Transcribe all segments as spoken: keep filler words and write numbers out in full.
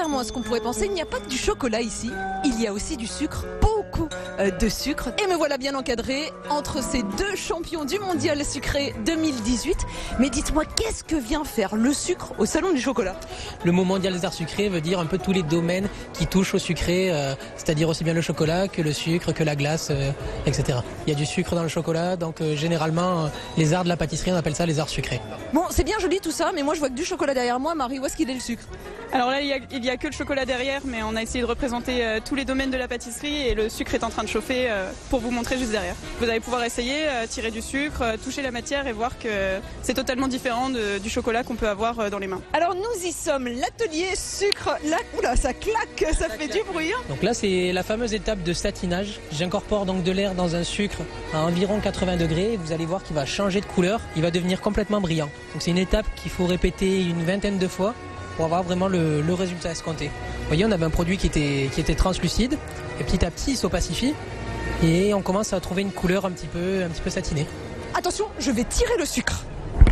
contrairement à ce qu'on pourrait penser, il n'y a pas que du chocolat ici, il y a aussi du sucre, beaucoup de sucre. Et me voilà bien encadré entre ces deux champions du mondial sucré deux mille dix-huit. Mais dites-moi, qu'est-ce que vient faire le sucre au salon du chocolat? Le mot mondial des arts sucrés veut dire un peu tous les domaines qui touchent au sucré, euh, c'est-à-dire aussi bien le chocolat que le sucre, que la glace, euh, et cetera. Il y a du sucre dans le chocolat, donc euh, généralement, euh, les arts de la pâtisserie, on appelle ça les arts sucrés. Bon, c'est bien joli tout ça, mais moi je vois que du chocolat derrière moi. Marie, où est-ce qu'il est le sucre? Alors là, il y, a, il y a que le chocolat derrière, mais on a essayé de représenter euh, tous les domaines de la pâtisserie et le sucre est en train de chauffer euh, pour vous montrer juste derrière. Vous allez pouvoir essayer, euh, tirer du sucre, euh, toucher la matière et voir que c'est totalement différent de, du chocolat qu'on peut avoir euh, dans les mains. Alors nous y sommes, l'atelier sucre. Là, oula, ça claque, ça, ça fait claque. Du bruit. Hein. Donc là, c'est la fameuse étape de satinage. J'incorpore donc de l'air dans un sucre à environ quatre-vingts degrés. Vous allez voir qu'il va changer de couleur, il va devenir complètement brillant. Donc c'est une étape qu'il faut répéter une vingtaine de fois pour avoir vraiment le, le résultat escompté. Vous voyez, on avait un produit qui était, qui était translucide et petit à petit il s'opacifie et on commence à trouver une couleur un petit peu, un petit peu satinée. Attention, je vais tirer le sucre.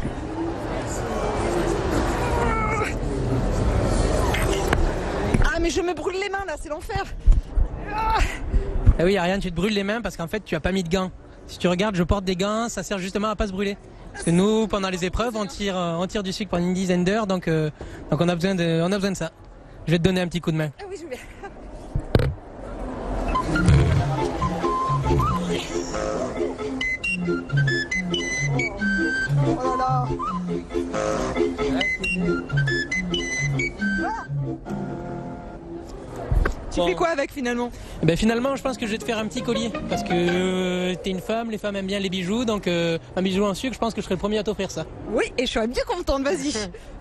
Ah mais je me brûle les mains là, c'est l'enfer. Ah oui Ariane, tu te brûles les mains parce qu'en fait tu as pas mis de gants. Si tu regardes, je porte des gants, ça sert justement à pas se brûler. Parce que nous, pendant les épreuves, on tire, on tire du sucre pendant une dizaine d'heures, donc, euh, donc on, a besoin de, on a besoin de ça. Je vais te donner un petit coup de main. Ah oui, je vais. Oh là là. Ah. Tu bon. Fais quoi avec finalement? Ben finalement je pense que je vais te faire un petit collier parce que euh, t'es une femme, les femmes aiment bien les bijoux, donc euh, un bijou en sucre, je pense que je serai le premier à t'offrir ça. Oui, et je serais bien contente, vas-y.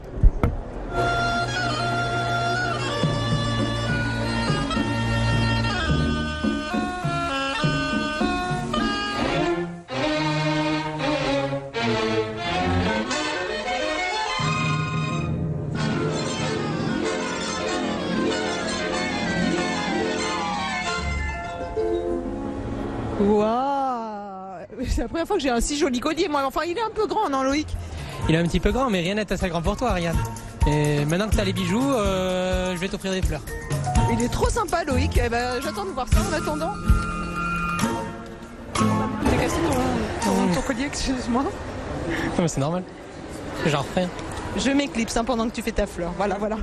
Waouh! C'est la première fois que j'ai un si joli collier, moi. Enfin, il est un peu grand, non, Loïc? Il est un petit peu grand, mais rien n'est assez grand pour toi, Ariane. Et maintenant que tu as les bijoux, euh, je vais t'offrir des fleurs. Il est trop sympa, Loïc. Eh ben, j'attends de voir ça en attendant. J'ai cassé ton, ton, ton collier, excuse-moi. Non, mais c'est normal. J'en refais. Je m'éclipse hein, pendant que tu fais ta fleur. Voilà, voilà.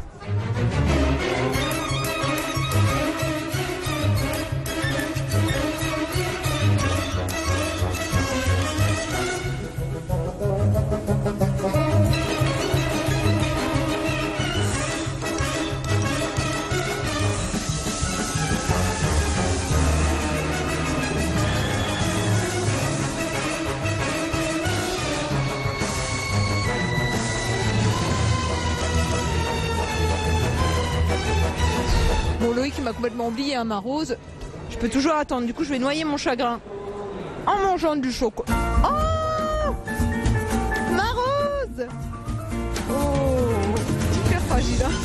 Bon, Loïc m'a complètement oublié, hein, ma rose. Je peux toujours attendre, du coup je vais noyer mon chagrin en mangeant du chocolat. Oh, ma rose. Oh, super fragile. Hein.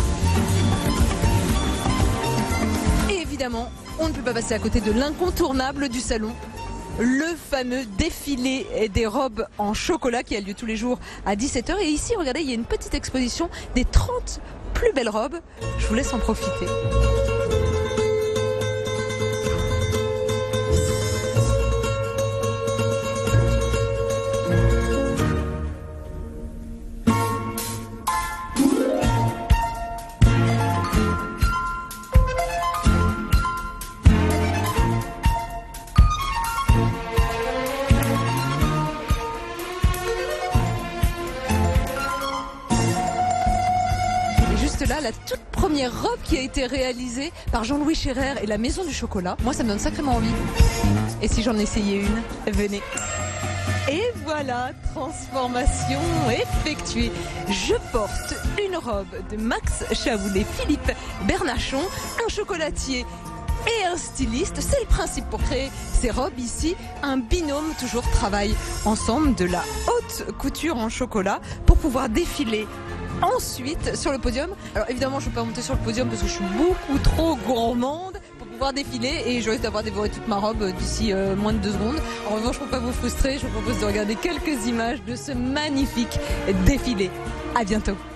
Et évidemment, on ne peut pas passer à côté de l'incontournable du salon. Le fameux défilé des robes en chocolat qui a lieu tous les jours à dix-sept heures. Et ici, regardez, il y a une petite exposition des trente plus belles robes. Je vous laisse en profiter. Là, la toute première robe qui a été réalisée par Jean-Louis Scherrer et la Maison du Chocolat. Moi, ça me donne sacrément envie. Et si j'en essayais une, venez. Et voilà, transformation effectuée. Je porte une robe de Max Chaboulet, Philippe Bernachon, un chocolatier et un styliste. C'est le principe pour créer ces robes ici. Un binôme toujours travaille ensemble de la haute couture en chocolat pour pouvoir défiler ensuite sur le podium. Alors évidemment je ne peux pas monter sur le podium parce que je suis beaucoup trop gourmande pour pouvoir défiler et je risque d'avoir dévoré toute ma robe d'ici euh, moins de deux secondes. En revanche pour ne pas vous frustrer, je vous propose de regarder quelques images de ce magnifique défilé. À bientôt.